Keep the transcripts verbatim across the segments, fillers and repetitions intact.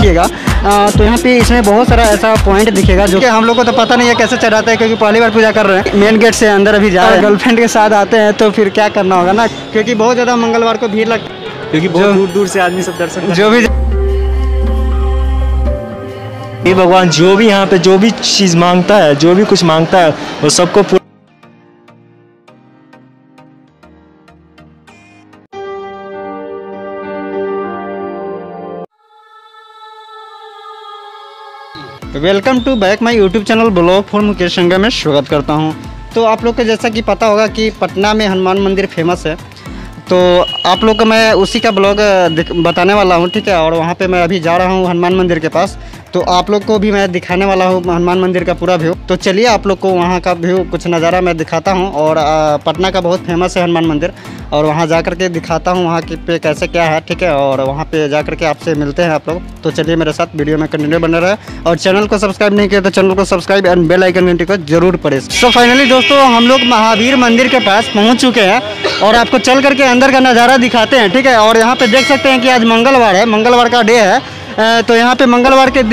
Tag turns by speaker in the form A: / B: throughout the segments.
A: आइएगा तो यहाँ पे इसमें बहुत सारा ऐसा पॉइंट दिखेगा जो कि हम लोग को तो पता नहीं है कैसे चढ़ाते हैं, क्योंकि पहली बार पूजा कर रहे हैं। मेन गेट से अंदर अभी जा रहे हैं, गर्लफ्रेंड के साथ आते हैं तो फिर क्या करना होगा ना, क्योंकि बहुत ज़्यादा मंगलवार को भीड़ लगती है,
B: क्योंकि बहुत दूर दूर से आदमी सब दर्शन
A: जो भी
B: ये भगवान जो भी यहाँ पे जो भी चीज़ मांगता है, जो भी कुछ मांगता है वो सबको पूरा।
A: Welcome to back my YouTube channel blog for Mukesh Sangam में स्वागत करता हूं। तो आप लोग को जैसा कि पता होगा कि पटना में हनुमान मंदिर फेमस है, तो आप लोग को मैं उसी का ब्लॉग बताने वाला हूं, ठीक है। और वहां पे मैं अभी जा रहा हूं हनुमान मंदिर के पास, तो आप लोग को भी मैं दिखाने वाला हूं हनुमान मंदिर का पूरा व्यू। तो चलिए आप लोग को वहां का व्यू कुछ नज़ारा मैं दिखाता हूं। और पटना का बहुत फेमस है हनुमान मंदिर, और वहां जा कर के दिखाता हूं वहां के पे कैसे क्या है, ठीक है। और वहां पे जा कर के आपसे मिलते हैं आप लोग। तो चलिए मेरे साथ वीडियो में कंटिन्यू बने रहे, और चैनल को सब्सक्राइब नहीं किया तो चैनल को सब्सक्राइब एंड बेल आइकन घंटी को जरूर प्रेस। सो फाइनली दोस्तों हम लोग महावीर मंदिर के पास पहुँच चुके हैं, और आपको चल करके अंदर का नज़ारा दिखाते हैं, ठीक है। और यहाँ पे देख सकते हैं कि आज मंगलवार है, मंगलवार का डे है। तो यहाँ पे मंगलवार के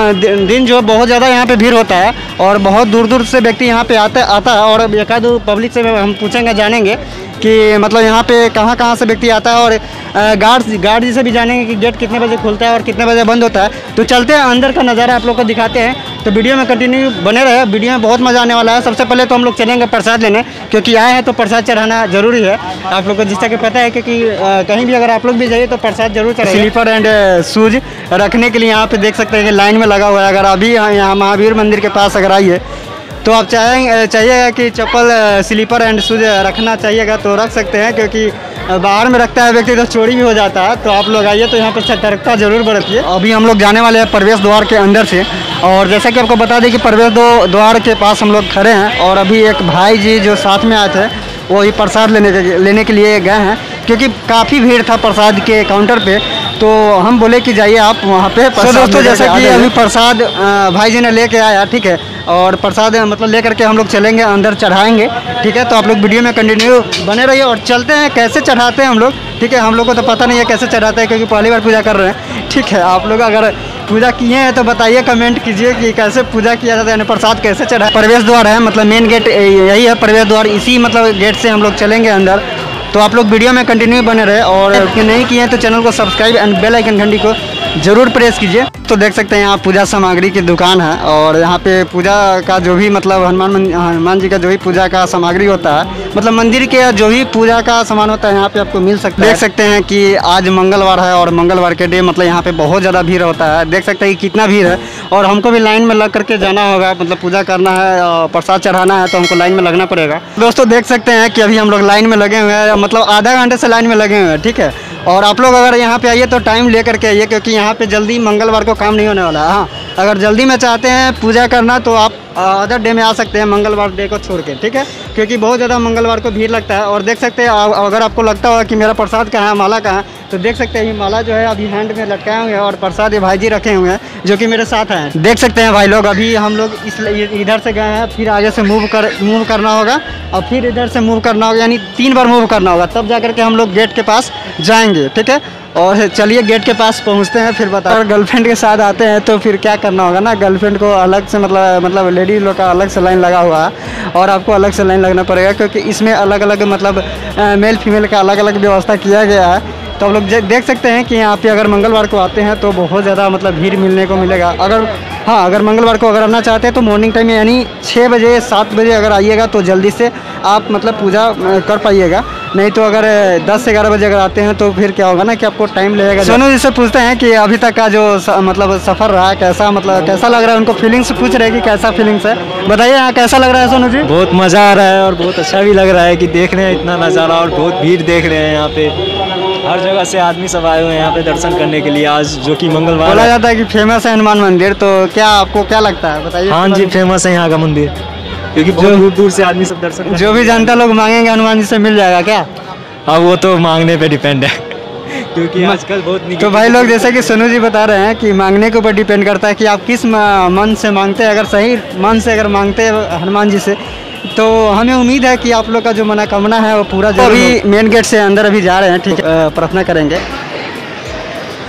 A: दिन जो बहुत ज़्यादा यहाँ पे भीड़ होता है, और बहुत दूर दूर से व्यक्ति यहाँ पे आता आता है। और एक आध पब्लिक से हम पूछेंगे, जानेंगे कि मतलब यहाँ पे कहाँ कहाँ से व्यक्ति आता है, और गार्ड गार्ड जी से भी जानेंगे कि गेट कितने बजे खुलता है और कितने बजे बंद होता है। तो चलते हैं अंदर का नज़ारा आप लोग को दिखाते हैं, तो वीडियो में कंटिन्यू बने रहे। वीडियो में बहुत मज़ा आने वाला है। सबसे पहले तो हम लोग चलेंगे प्रसाद लेने, क्योंकि आए हैं तो प्रसाद चढ़ाना जरूरी है। आप लोग को जिस तरह पता है क्योंकि कहीं भी अगर आप लोग भी जाइए तो प्रसाद जरूर चढ़ाइए। स्लीपर एंड शूज रखने के लिए यहाँ पे देख सकते हैं कि लाइन में लगा हुआ है। अगर अभी यहाँ महावीर मंदिर के पास अगर आइए तो आप चाहेंगे चाहिएगा कि चप्पल स्लीपर एंड शूज रखना चाहिएगा तो रख सकते हैं, क्योंकि बाहर में रखता है व्यक्ति तो चोरी भी हो जाता है। तो आप लोग आइए तो यहाँ पर सतर्कता जरूर बरतिए। अभी हम लोग जाने वाले हैं प्रवेश द्वार के अंदर से, और जैसा कि आपको बता दें कि प्रवेश द्वार के पास हम लोग खड़े हैं, और अभी एक भाई जी जो साथ में आए थे वो ही प्रसाद लेने के लेने के लिए गए हैं, क्योंकि काफ़ी भीड़ था प्रसाद के काउंटर पे। तो हम बोले कि जाइए आप वहाँ पे। तो दोस्तों जैसा कि अभी प्रसाद भाई जी ने लेके आया, ठीक है, और प्रसाद मतलब लेकर के हम लोग चलेंगे अंदर चढ़ाएंगे, ठीक है। तो आप लोग वीडियो में कंटिन्यू बने रहिए, और चलते हैं कैसे चढ़ाते हैं हम लोग, ठीक है। हम लोग को तो पता नहीं है कैसे चढ़ाते हैं, क्योंकि पहली बार पूजा कर रहे हैं, ठीक है। आप लोग अगर पूजा किए हैं तो बताइए, कमेंट कीजिए कि कैसे पूजा किया जाता है, यानी प्रसाद कैसे चढ़ा। प्रवेश द्वार है, मतलब मेन गेट यही है प्रवेश द्वार, इसी मतलब गेट से हम लोग चलेंगे अंदर। तो आप लोग वीडियो में कंटिन्यू बने रहे, और नहीं किए हैं तो चैनल को सब्सक्राइब एंड बेल आइकन घंटी को जरूर प्रेस कीजिए। तो देख सकते हैं यहाँ पूजा सामग्री की दुकान है, और यहाँ पे पूजा का जो भी मतलब हनुमान हनुमान जी का जो भी पूजा का सामग्री होता है, मतलब मंदिर के जो भी पूजा का सामान होता है यहाँ पे आपको मिल सकता है। देख सकते हैं कि आज मंगलवार है, और मंगलवार के डे मतलब यहाँ पे बहुत ज़्यादा भीड़ होता है। देख सकते हैं कि कितना भीड़ है, और हमको भी लाइन में लग करके जाना होगा, मतलब पूजा करना है, प्रसाद चढ़ाना है, तो हमको लाइन में लगना पड़ेगा। दोस्तों देख सकते हैं कि अभी हम लोग लाइन में लगे हुए हैं, मतलब आधा घंटे से लाइन में लगे हुए हैं, ठीक है। और आप लोग अगर यहाँ पे आइए तो टाइम ले करके आइए, क्योंकि यहाँ पे जल्दी मंगलवार को काम नहीं होने वाला है। हाँ, अगर जल्दी में चाहते हैं पूजा करना तो आप अदर डे में आ सकते हैं, मंगलवार डे को छोड़ के, ठीक है, क्योंकि बहुत ज़्यादा मंगलवार को भीड़ लगता है। और देख सकते हैं अगर आपको लगता होगा कि मेरा प्रसाद कहाँ है, माला कहाँ है, तो देख सकते हैं ये माला जो है अभी हैंड में लटकाए हुए हैं, और प्रसाद ये भाई जी रखे हुए हैं जो कि मेरे साथ हैं। देख सकते हैं भाई लोग, अभी हम लोग इस इधर से गए हैं, फिर आगे से मूव कर मूव करना होगा, और फिर इधर से मूव करना होगा, यानी तीन बार मूव करना होगा, तब जा करके हम लोग गेट के पास जाएंगे, ठीक है। और चलिए गेट के पास पहुंचते हैं, फिर बता। अगर गर्लफ्रेंड के साथ आते हैं तो फिर क्या करना होगा ना, गर्लफ्रेंड को अलग से मतलब मतलब लेडीज लोग का अलग से लाइन लगा हुआ है, और आपको अलग से लाइन लगना पड़ेगा, क्योंकि इसमें अलग अलग मतलब मेल फीमेल का अलग अलग व्यवस्था किया गया है। तो आप लोग देख सकते हैं कि यहाँ पे अगर मंगलवार को आते हैं तो बहुत ज़्यादा मतलब भीड़ मिलने को मिलेगा। अगर हाँ अगर मंगलवार को अगर आना चाहते हैं तो मॉर्निंग टाइम में, यानी छः बजे सात बजे अगर आइएगा तो जल्दी से आप मतलब पूजा कर पाइएगा। नहीं तो अगर दस से ग्यारह बजे अगर आते हैं तो फिर क्या होगा ना कि आपको टाइम लगेगा। सोनू जी से पूछते हैं कि अभी तक का जो स, मतलब सफ़र रहा कैसा, मतलब कैसा लग रहा है, उनको फीलिंग्स पूछ रहे हैं कि कैसा फीलिंग्स है, बताइए यहाँ कैसा लग रहा है सोनू जी।
B: बहुत मज़ा आ रहा है और बहुत अच्छा भी लग रहा है कि देख रहे हैं इतना नज़ारा, और बहुत भीड़ देख रहे हैं यहाँ पे, हर जगह से आदमी सब आए हुए हैं यहाँ पे दर्शन करने के लिए आज, जो कि मंगलवार।
A: बोला जाता है कि फेमस है हनुमान मंदिर, तो क्या आपको क्या लगता है बताइए।
B: हाँ जी, फेमस है यहाँ का मंदिर, क्योंकि बहुत दूर दूर से आदमी सब दर्शन,
A: जो भी जनता लोग मांगेंगे हनुमान जी से मिल जाएगा क्या।
B: अब वो तो मांगने पे डिपेंड है क्योंकि आजकल बहुत।
A: तो भाई लोग जैसे कि सोनू जी बता रहे हैं कि मांगने के ऊपर डिपेंड करता है कि आप किस मन से मांगते हैं। अगर सही मन से अगर मांगते हैं हनुमान जी से तो हमें उम्मीद है कि आप लोग का जो मनोकामना है वो पूरा। जो अभी मेन गेट से अंदर अभी जा रहे हैं, ठीक है, प्रार्थना करेंगे।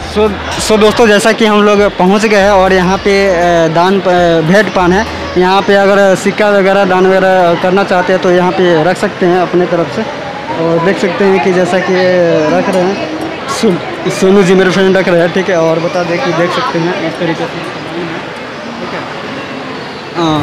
A: सो सो दोस्तों, जैसा कि हम लोग पहुंच गए हैं और यहाँ पे अ, दान प- भेंट पान है। यहाँ पे अगर सिक्का वगैरह दान वगैरह करना चाहते हैं तो यहाँ पे रख सकते हैं अपने तरफ से। और देख सकते हैं कि जैसा कि रख रहे हैं, सो, सोनू जी मेरे फ्रेंड रख रहे हैं, ठीक है। और बता दें कि देख सकते हैं इस तरीके से, ठीक है। हाँ,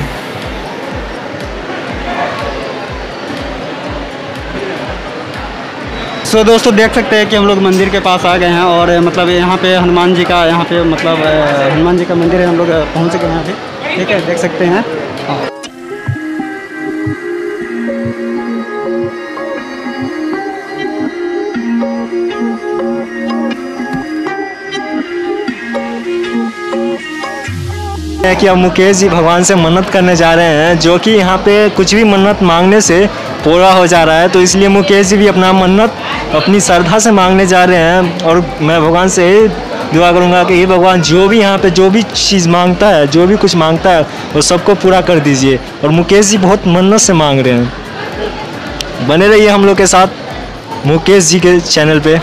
A: सो दोस्तों देख सकते हैं कि हम लोग मंदिर के पास आ गए हैं और मतलब यहाँ पे हनुमान जी का, यहाँ पे मतलब अ, हनुमान जी का मंदिर है। हम लोग पहुँच गए हैं अभी, ठीक है, देख सकते हैं। हाँ।
B: है कि अब मुकेश जी भगवान से मन्नत करने जा रहे हैं, जो कि यहाँ पे कुछ भी मन्नत मांगने से पूरा हो जा रहा है। तो इसलिए मुकेश जी भी अपना मन्नत अपनी श्रद्धा से मांगने जा रहे हैं। और मैं भगवान से यही दुआ करूँगा कि हे भगवान, जो भी यहाँ पे जो भी चीज़ मांगता है, जो भी कुछ मांगता है, वो सबको पूरा कर दीजिए। और मुकेश जी बहुत मन्नत से मांग रहे हैं। बने रहिए हम लोग के साथ मुकेश जी के चैनल पे।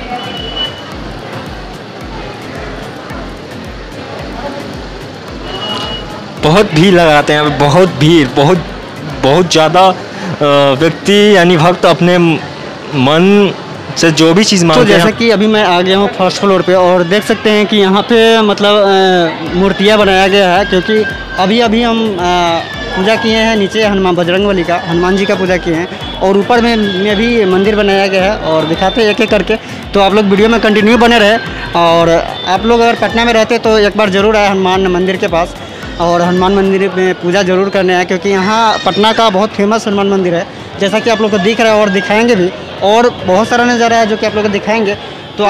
B: बहुत भीड़ लगाते हैं, बहुत भीड़, बहुत बहुत ज़्यादा व्यक्ति यानी भक्त अपने मन से जो भी चीज़
A: तो
B: मांगते
A: जैसा
B: हैं।
A: कि अभी मैं आ गया हूँ फर्स्ट फ्लोर पे और देख सकते हैं कि यहाँ पे मतलब अ, मूर्तियाँ बनाया गया है, क्योंकि अभी अभी हम अ, पूजा किए हैं नीचे हनुमान बजरंगबली का, हनुमान जी का पूजा किए हैं। और ऊपर में में भी मंदिर बनाया गया है और दिखाते हैं एक एक करके। तो आप लोग वीडियो में कंटिन्यू बने रहे। और आप लोग अगर पटना में रहते तो एक बार ज़रूर आए हनुमान मंदिर के पास और हनुमान मंदिर में पूजा ज़रूर करने आए, क्योंकि यहाँ पटना का बहुत फेमस हनुमान मंदिर है, जैसा कि आप लोग को दिख रहा है और दिखाएंगे भी। और बहुत सारा नज़ारा है जो कि आप लोग को दिखाएंगे। तो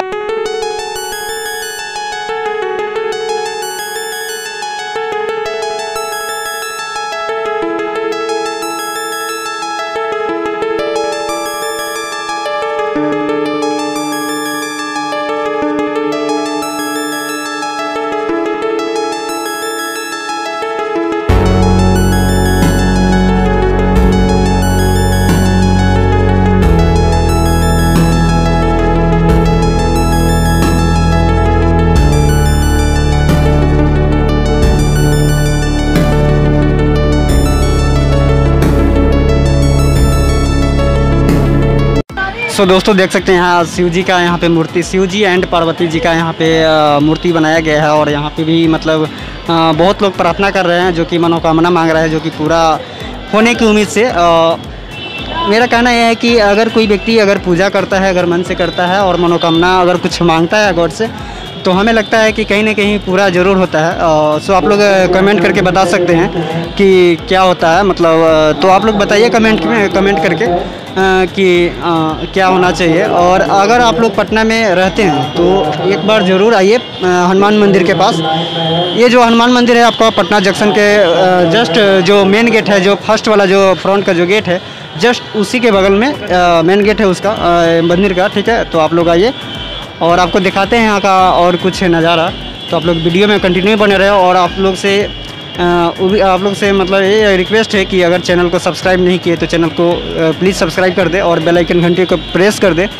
A: सो दोस्तों देख सकते हैं यहाँ शिव जी का यहाँ पे मूर्ति, शिव जी एंड पार्वती जी का यहाँ पे अ, मूर्ति बनाया गया है। और यहाँ पे भी मतलब अ, बहुत लोग प्रार्थना कर रहे हैं, जो कि मनोकामना मांग रहे हैं, जो कि पूरा होने की उम्मीद से। अ, मेरा कहना यह है कि अगर कोई व्यक्ति अगर पूजा करता है, अगर मन से करता है और मनोकामना अगर कुछ मांगता है गॉड से, तो हमें लगता है कि कहीं ना कहीं पूरा ज़रूर होता है। अ, सो आप लोग कमेंट करके बता सकते हैं कि क्या होता है, मतलब अ, तो आप लोग बताइए कमेंट में, कमेंट करके अ, कि अ, क्या होना चाहिए। और अगर आप लोग पटना में रहते हैं तो एक बार ज़रूर आइए अ, हनुमान मंदिर के पास। ये जो हनुमान मंदिर है आपका पटना जंक्शन के अ, जस्ट जो मेन गेट है, जो फर्स्ट वाला जो फ्रंट का जो गेट है, जस्ट उसी के बगल में मेन गेट है उसका अ, मंदिर का, ठीक है। तो आप लोग आइए और आपको दिखाते हैं यहाँ का और कुछ नज़ारा। तो आप लोग वीडियो में कंटिन्यू बने रहे। और आप लोग से अ, वो भी आप लोग से मतलब ये रिक्वेस्ट है कि अगर चैनल को सब्सक्राइब नहीं किए तो चैनल को प्लीज़ सब्सक्राइब कर दे और बेल आइकन घंटी को प्रेस कर दे।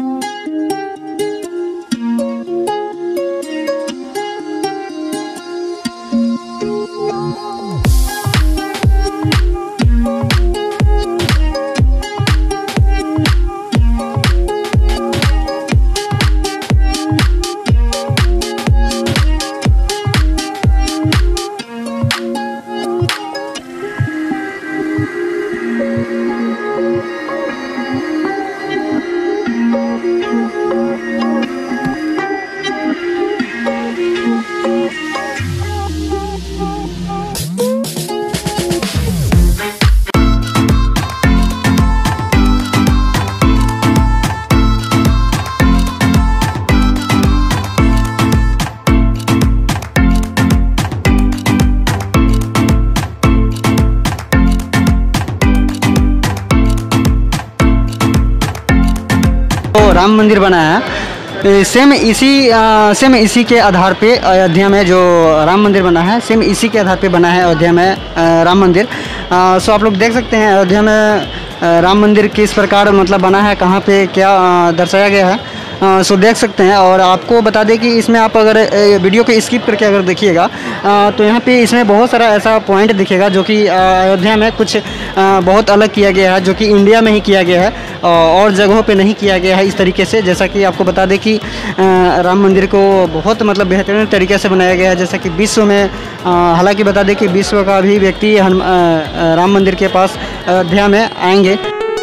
A: तो राम मंदिर बना है, सेम इसी सेम इसी के आधार पे अयोध्या में जो राम मंदिर बना है, सेम इसी के आधार पे बना है अयोध्या में अ, राम मंदिर। अ, सो आप लोग देख सकते हैं अयोध्या में अ, राम मंदिर किस प्रकार मतलब बना है, कहाँ पे क्या अ, दर्शाया गया है। आ, सो देख सकते हैं। और आपको बता दें कि इसमें आप अगर ए, वीडियो को स्किप करके अगर देखिएगा तो यहाँ पे इसमें बहुत सारा ऐसा पॉइंट दिखेगा जो कि अयोध्या में कुछ आ, बहुत अलग किया गया है, जो कि इंडिया में ही किया गया है और जगहों पे नहीं किया गया है इस तरीके से। जैसा कि आपको बता दें कि राम मंदिर को बहुत मतलब बेहतरीन तरीके से बनाया गया है, जैसा कि विश्व में, हालांकि बता दें कि विश्व का भी व्यक्ति राम मंदिर के पास अयोध्या में आएंगे।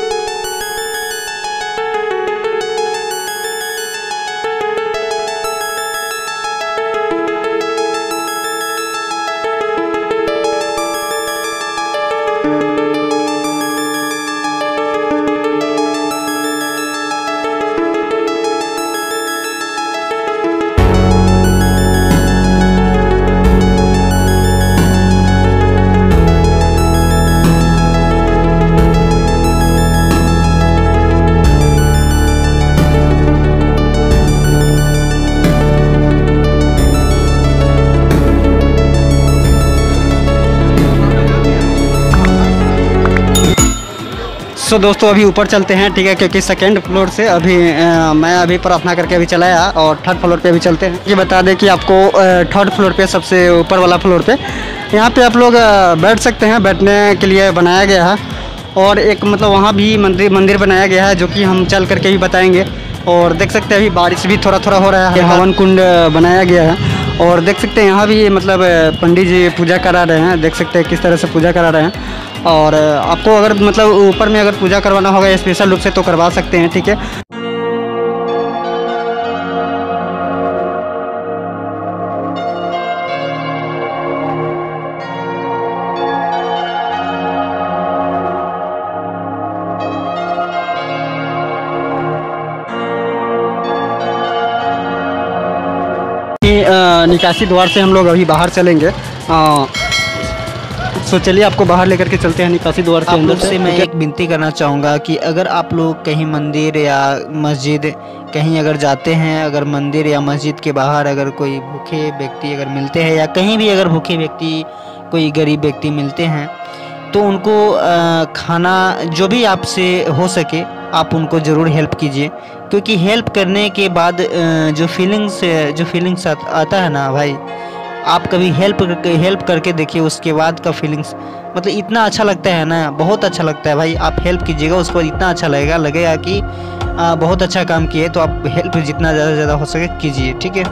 A: सो so, दोस्तों अभी ऊपर चलते हैं, ठीक है, क्योंकि सेकेंड फ्लोर से अभी आ, मैं अभी प्रार्थना करके अभी चला आया और थर्ड फ्लोर पे अभी चलते हैं। ये बता दें कि आपको थर्ड फ्लोर पे, सबसे ऊपर वाला फ्लोर पे, यहाँ पे आप लोग बैठ सकते हैं, बैठने के लिए बनाया गया है। और एक मतलब वहाँ भी मंदिर मंदिर बनाया गया है जो कि हम चल करके भी बताएँगे। और देख सकते हैं अभी बारिश भी थोड़ा थोड़ा हो रहा है, हवन कुंड बनाया गया है। और देख सकते हैं यहाँ भी मतलब पंडित जी पूजा करा रहे हैं, देख सकते हैं किस तरह से पूजा करा रहे हैं। और आपको अगर मतलब ऊपर में अगर पूजा करवाना होगा स्पेशल रूप से तो करवा सकते हैं, ठीक है। निकासी द्वार से हम लोग अभी बाहर चलेंगे, तो चलिए आपको बाहर लेकर के चलते हैं निकासी द्वार से।
C: आप लोग से मैं एक विनती करना चाहूँगा कि अगर आप लोग कहीं मंदिर या मस्जिद कहीं अगर जाते हैं, अगर मंदिर या मस्जिद के बाहर अगर कोई भूखे व्यक्ति अगर मिलते हैं या कहीं भी अगर भूखे व्यक्ति कोई गरीब व्यक्ति मिलते हैं तो उनको खाना जो भी आपसे हो सके आप उनको ज़रूर हेल्प कीजिए, क्योंकि हेल्प करने के बाद जो फीलिंग्स जो फीलिंग्स आता है ना भाई, आप कभी हेल्प हेल्प करके देखिए, उसके बाद का फीलिंग्स मतलब इतना अच्छा लगता है ना, बहुत अच्छा लगता है भाई। आप हेल्प कीजिएगा, उसको इतना अच्छा लगेगा लगेगा कि आ, बहुत अच्छा काम किए। तो आप हेल्प जितना ज़्यादा से ज़्यादा हो सके कीजिए, ठीक है।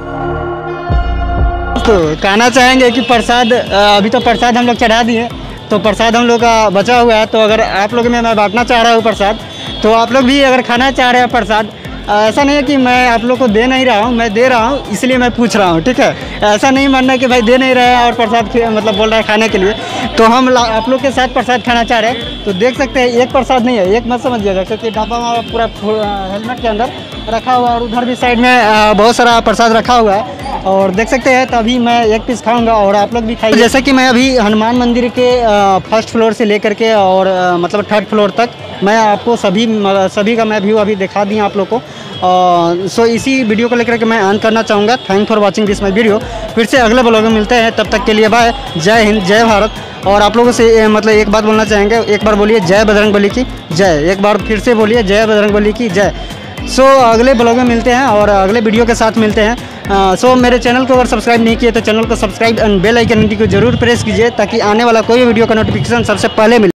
A: तो कहना चाहेंगे कि प्रसाद, अभी तो प्रसाद हम लोग चढ़ा दिए, तो प्रसाद हम लोग का बचा हुआ है। तो अगर आप लोग में मैं बांटना चाह रहा हूँ प्रसाद, तो आप लोग भी अगर खाना चाह रहे हैं प्रसाद, ऐसा नहीं है कि मैं आप लोग को दे नहीं रहा हूँ, मैं दे रहा हूँ इसलिए मैं पूछ रहा हूँ, ठीक है। ऐसा नहीं मानना कि भाई दे नहीं रहे हैं और प्रसाद मतलब बोल रहे हैं खाने के लिए। तो हम आप लोग के साथ प्रसाद खाना चाह रहे हैं, तो देख सकते हैं एक प्रसाद नहीं है, एक मत समझिएगा, क्योंकि ढाबा में पूरा हेलमेट के अंदर रखा हुआ है और उधर भी साइड में बहुत सारा प्रसाद रखा हुआ है। और देख सकते हैं तभी मैं एक पीस खाऊंगा और आप लोग भी खाइए। जैसे कि मैं अभी हनुमान मंदिर के फर्स्ट फ्लोर से लेकर के और मतलब थर्ड फ्लोर तक मैं आपको सभी सभी का मैं व्यू अभी दिखा दी आप लोग को। सो uh, so इसी वीडियो को लेकर के मैं ऑन करना चाहूँगा। Thank for watching this my video. फिर से अगले ब्लॉग में मिलते हैं, तब तक के लिए बाय। जय हिंद, जय भारत। और आप लोगों से मतलब एक बात बोलना चाहेंगे, एक बार बोलिए जय बजरंगबली की जय, एक बार फिर से बोलिए जय बजरंगबली की जय। सो so, अगले ब्लॉग में मिलते हैं और अगले वीडियो के साथ मिलते हैं। सो uh, so, मेरे चैनल को अगर सब्सक्राइब नहीं किए तो चैनल को सब्सक्राइब एंड बेल आइकन को जरूर प्रेस कीजिए, ताकि आने वाला कोई वीडियो का नोटिफिकेशन सबसे पहले मिले।